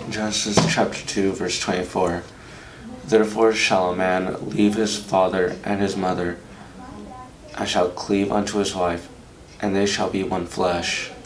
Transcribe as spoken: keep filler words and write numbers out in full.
Genesis chapter two, verse twenty-four. Therefore shall a man leave his father and his mother, and shall cleave unto his wife, and they shall be one flesh.